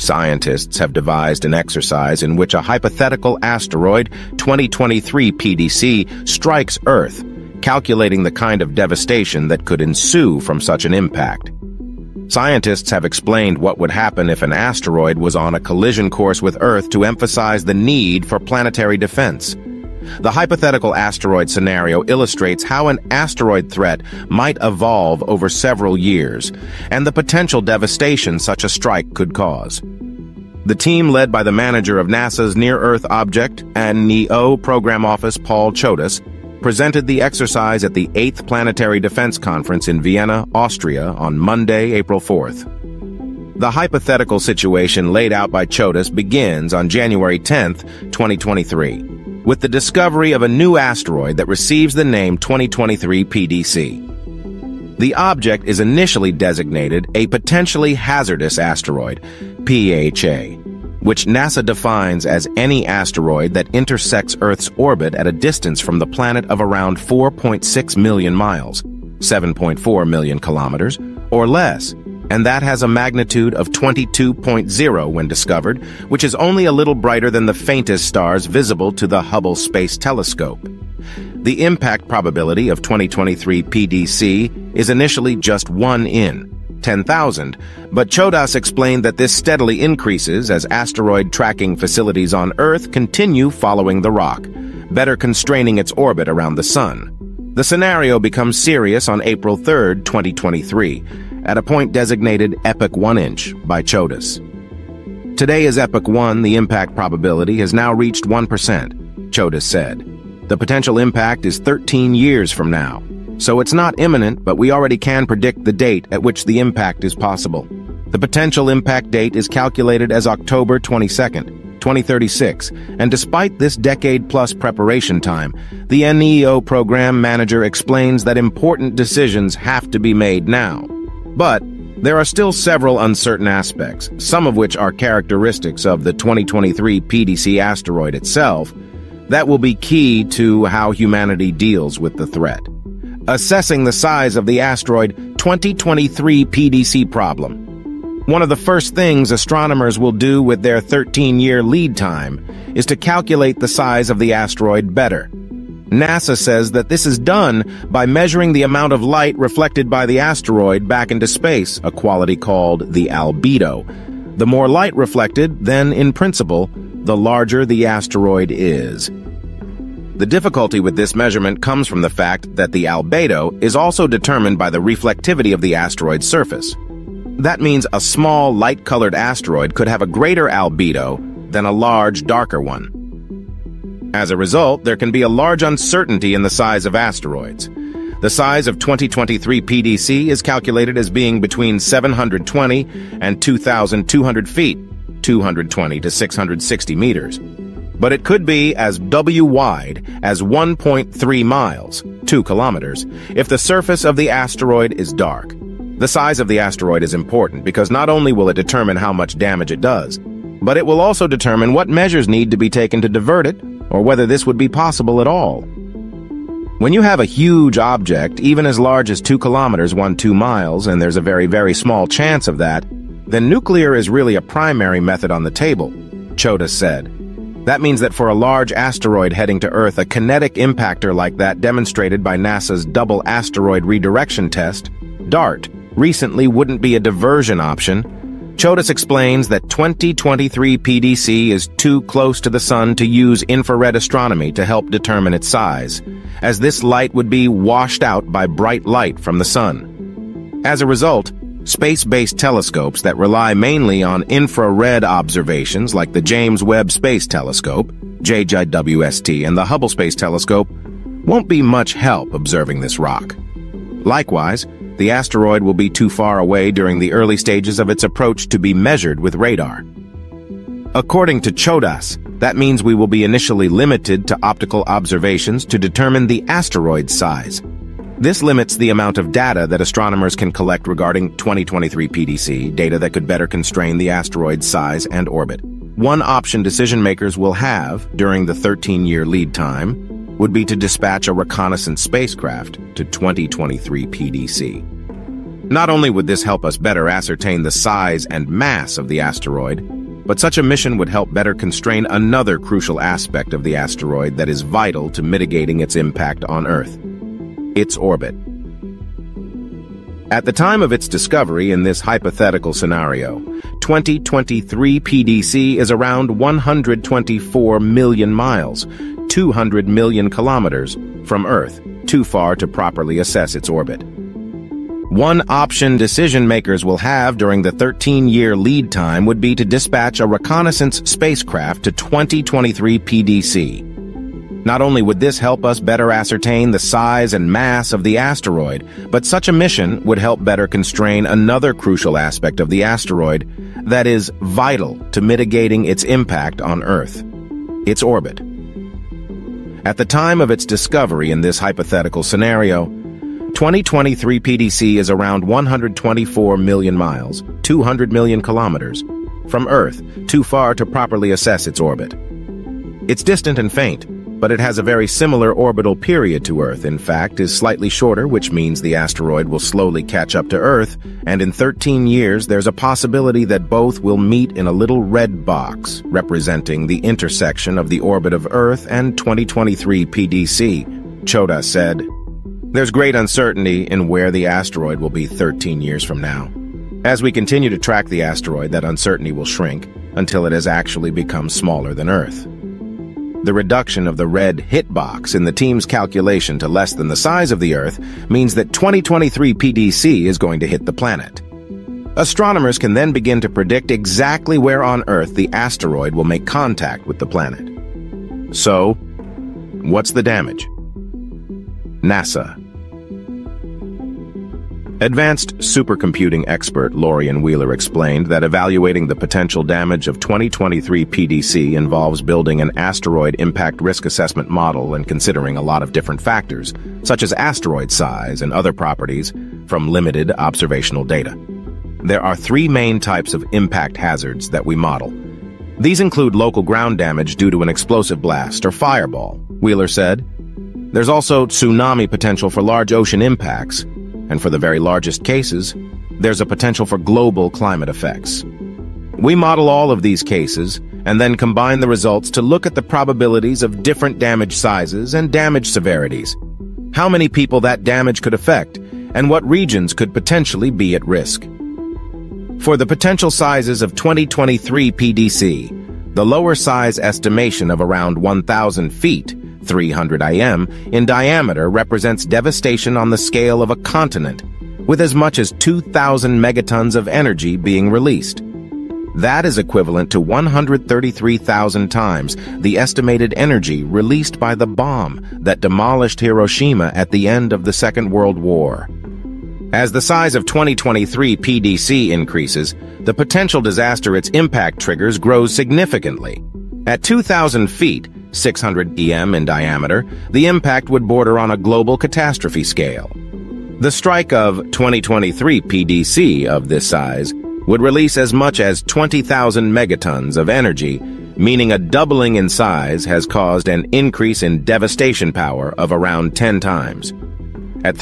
Scientists have devised an exercise in which a hypothetical asteroid, 2023 PDC, strikes Earth, calculating the kind of devastation that could ensue from such an impact. Scientists have explained what would happen if an asteroid was on a collision course with Earth to emphasize the need for planetary defense. The hypothetical asteroid scenario illustrates how an asteroid threat might evolve over several years, and the potential devastation such a strike could cause. The team, led by the manager of NASA's Near-Earth Object and NEO Program Office, Paul Chodas, presented the exercise at the 8th Planetary Defense Conference in Vienna, Austria, on Monday, April 4th. The hypothetical situation laid out by Chodas begins on January 10, 2023, with the discovery of a new asteroid that receives the name 2023 PDC. The object is initially designated a potentially hazardous asteroid, PHA, which NASA defines as any asteroid that intersects Earth's orbit at a distance from the planet of around 4.6 million miles, 7.4 million kilometers, or less, and that has a magnitude of 22.0 when discovered, which is only a little brighter than the faintest stars visible to the Hubble Space Telescope. The impact probability of 2023 PDC is initially just 1 in 10,000, but Chodas explained that this steadily increases as asteroid tracking facilities on Earth continue following the rock, better constraining its orbit around the Sun. The scenario becomes serious on April 3, 2023, at a point designated Epoch 1 inch by Chodas. Today is Epoch 1, the impact probability has now reached 1%, Chodas said. The potential impact is 13 years from now, so it's not imminent, but we already can predict the date at which the impact is possible. The potential impact date is calculated as October 22nd, 2036, and despite this decade-plus preparation time, the NEO program manager explains that important decisions have to be made now. But there are still several uncertain aspects, some of which are characteristics of the 2023 PDC asteroid itself, that will be key to how humanity deals with the threat. Assessing the size of the asteroid 2023 PDC problem. One of the first things astronomers will do with their 13-year lead time is to calculate the size of the asteroid better. NASA says that this is done by measuring the amount of light reflected by the asteroid back into space, a quality called the albedo. The more light reflected, then, in principle, the larger the asteroid is. The difficulty with this measurement comes from the fact that the albedo is also determined by the reflectivity of the asteroid's surface. That means a small, light-colored asteroid could have a greater albedo than a large, darker one. As a result, there can be a large uncertainty in the size of asteroids. The size of 2023 PDC is calculated as being between 720 and 2,200 feet, 220 to 660 meters. But it could be as W-wide as 1.3 miles, 2 kilometers, if the surface of the asteroid is dark. The size of the asteroid is important because not only will it determine how much damage it does, but it will also determine what measures need to be taken to divert it, or whether this would be possible at all. When you have a huge object, even as large as 2 kilometers, 2 miles, and there's a very, very small chance of that, then nuclear is really a primary method on the table, Chodas said. That means that for a large asteroid heading to Earth, a kinetic impactor like that demonstrated by NASA's Double Asteroid Redirection Test, DART, recently wouldn't be a diversion option. Chodas explains that 2023 PDC is too close to the Sun to use infrared astronomy to help determine its size, as this light would be washed out by bright light from the Sun. As a result, space-based telescopes that rely mainly on infrared observations like the James Webb Space Telescope, JWST, and the Hubble Space Telescope won't be much help observing this rock. Likewise, the asteroid will be too far away during the early stages of its approach to be measured with radar. According to Chodas, that means we will be initially limited to optical observations to determine the asteroid's size. This limits the amount of data that astronomers can collect regarding 2023 PDC, data that could better constrain the asteroid's size and orbit. One option decision-makers will have during the 13-year lead time would be to dispatch a reconnaissance spacecraft to 2023 PDC. Not only would this help us better ascertain the size and mass of the asteroid, but such a mission would help better constrain another crucial aspect of the asteroid that is vital to mitigating its impact on Earth: its orbit. At the time of its discovery in this hypothetical scenario, 2023 PDC is around 124 million miles, 200 million kilometers, from Earth, too far to properly assess its orbit. One option decision-makers will have during the 13-year lead time would be to dispatch a reconnaissance spacecraft to 2023 PDC. Not only would this help us better ascertain the size and mass of the asteroid, but such a mission would help better constrain another crucial aspect of the asteroid that is vital to mitigating its impact on Earth: its orbit. At the time of its discovery in this hypothetical scenario, 2023 PDC is around 124 million miles, 200 million kilometers, from Earth, too far to properly assess its orbit. It's distant and faint, but it has a very similar orbital period to Earth. In fact, is slightly shorter, which means the asteroid will slowly catch up to Earth, and in 13 years there's a possibility that both will meet in a little red box, representing the intersection of the orbit of Earth and 2023 PDC, Chota said. There's great uncertainty in where the asteroid will be 13 years from now. As we continue to track the asteroid, that uncertainty will shrink until it has actually become smaller than Earth. The reduction of the red hitbox in the team's calculation to less than the size of the Earth means that 2023 PDC is going to hit the planet. Astronomers can then begin to predict exactly where on Earth the asteroid will make contact with the planet. So, what's the damage? NASA. Advanced supercomputing expert Lorian Wheeler explained that evaluating the potential damage of 2023 PDC involves building an asteroid impact risk assessment model and considering a lot of different factors, such as asteroid size and other properties, from limited observational data. There are three main types of impact hazards that we model. These include local ground damage due to an explosive blast or fireball, Wheeler said. There's also tsunami potential for large ocean impacts, and for the very largest cases, there's a potential for global climate effects. We model all of these cases and then combine the results to look at the probabilities of different damage sizes and damage severities, how many people that damage could affect, and what regions could potentially be at risk. For the potential sizes of 2023 PDC, the lower size estimation of around 1,000 feet, 300 im, in diameter represents devastation on the scale of a continent, with as much as 2,000 megatons of energy being released. That is equivalent to 133,000 times the estimated energy released by the bomb that demolished Hiroshima at the end of the Second World War. As the size of 2023 PDC increases, the potential disaster its impact triggers grows significantly. At 2,000 feet, 600 em in diameter, the impact would border on a global catastrophe scale. The strike of 2023 PDC of this size would release as much as 20,000 megatons of energy, meaning a doubling in size has caused an increase in devastation power of around 10 times. At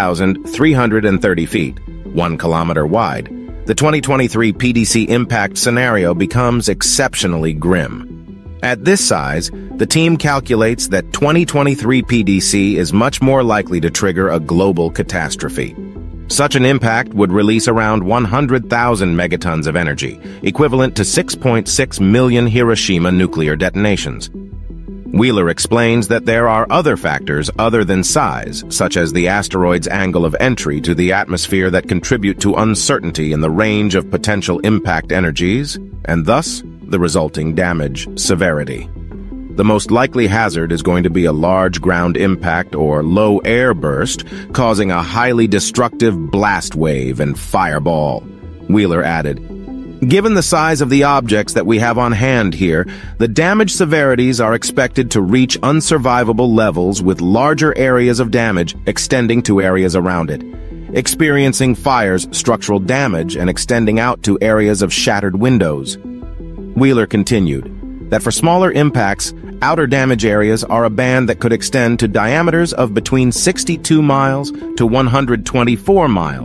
3,330 feet, 1 kilometer wide, the 2023 PDC impact scenario becomes exceptionally grim. At this size, the team calculates that 2023 PDC is much more likely to trigger a global catastrophe. Such an impact would release around 100,000 megatons of energy, equivalent to 6.6 million Hiroshima nuclear detonations. Wheeler explains that there are other factors other than size, such as the asteroid's angle of entry to the atmosphere, that contribute to uncertainty in the range of potential impact energies, and thus the resulting damage severity. The most likely hazard is going to be a large ground impact or low air burst, causing a highly destructive blast wave and fireball, Wheeler added. Given the size of the objects that we have on hand here, the damage severities are expected to reach unsurvivable levels, with larger areas of damage extending to areas around it, experiencing fires, structural damage, and extending out to areas of shattered windows. Wheeler continued that for smaller impacts, outer damage areas are a band that could extend to diameters of between 62 miles to 124 miles,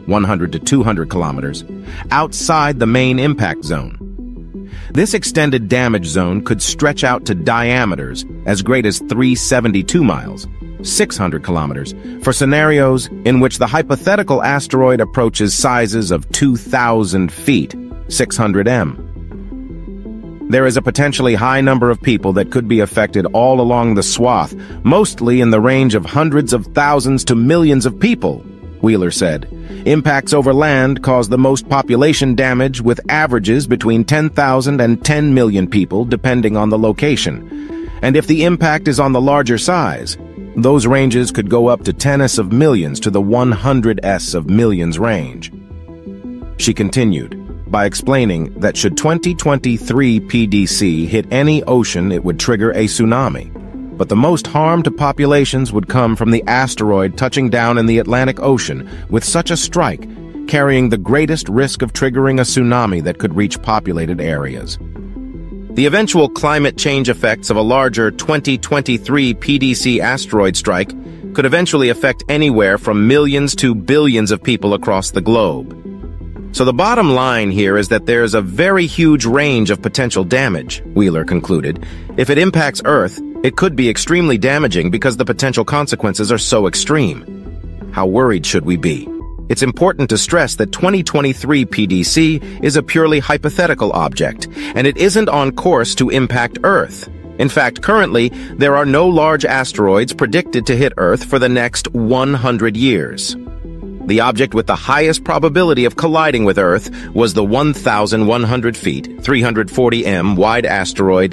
100 to 200 kilometers, outside the main impact zone. This extended damage zone could stretch out to diameters as great as 372 miles, 600 kilometers, for scenarios in which the hypothetical asteroid approaches sizes of 2,000 feet, 600 m. There is a potentially high number of people that could be affected all along the swath, mostly in the range of hundreds of thousands to millions of people, Wheeler said. Impacts over land cause the most population damage, with averages between 10,000 and 10 million people depending on the location. And if the impact is on the larger size, those ranges could go up to 10s of millions to the 100s of millions range. She continued by explaining that should 2023 PDC hit any ocean, it would trigger a tsunami. But the most harm to populations would come from the asteroid touching down in the Atlantic Ocean, with such a strike carrying the greatest risk of triggering a tsunami that could reach populated areas. The eventual climate change effects of a larger 2023 PDC asteroid strike could eventually affect anywhere from millions to billions of people across the globe. So the bottom line here is that there's a very huge range of potential damage, Wheeler concluded. If it impacts Earth, it could be extremely damaging because the potential consequences are so extreme. How worried should we be? It's important to stress that 2023 PDC is a purely hypothetical object, and it isn't on course to impact Earth. In fact, currently, there are no large asteroids predicted to hit Earth for the next 100 years. The object with the highest probability of colliding with Earth was the 1,100 feet, 340 m wide asteroid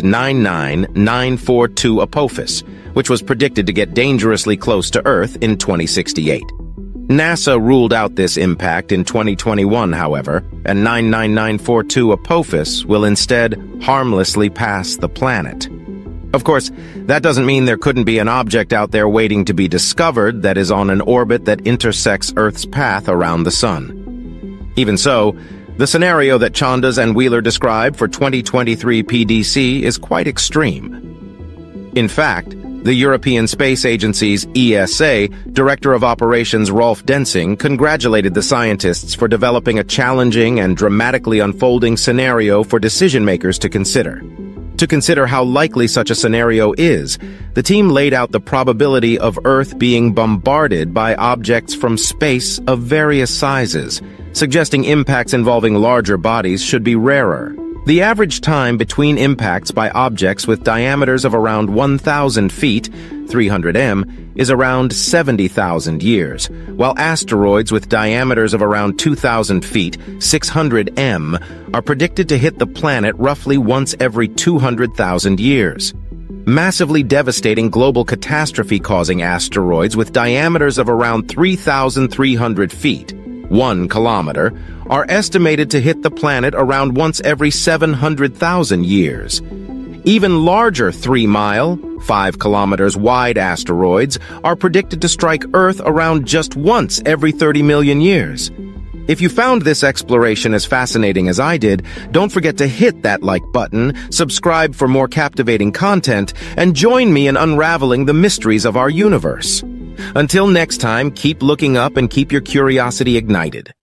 99942 Apophis, which was predicted to get dangerously close to Earth in 2068. NASA ruled out this impact in 2021, however, and 99942 Apophis will instead harmlessly pass the planet. Of course, that doesn't mean there couldn't be an object out there waiting to be discovered that is on an orbit that intersects Earth's path around the Sun. Even so, the scenario that Chandas and Wheeler described for 2023 PDC is quite extreme. In fact, the European Space Agency's ESA Director of Operations Rolf Densing congratulated the scientists for developing a challenging and dramatically unfolding scenario for decision-makers to consider. To consider how likely such a scenario is, the team laid out the probability of Earth being bombarded by objects from space of various sizes, suggesting impacts involving larger bodies should be rarer. The average time between impacts by objects with diameters of around 1,000 feet, 300 m, is around 70,000 years, while asteroids with diameters of around 2,000 feet, 600 m, are predicted to hit the planet roughly once every 200,000 years. Massively devastating global catastrophe-causing asteroids with diameters of around 3,300 feet, 1 kilometer, are estimated to hit the planet around once every 700,000 years. Even larger 3-mile, 5 kilometers wide asteroids are predicted to strike Earth around just once every 30 million years. If you found this exploration as fascinating as I did, don't forget to hit that like button, subscribe for more captivating content, and join me in unraveling the mysteries of our universe. Until next time, keep looking up and keep your curiosity ignited.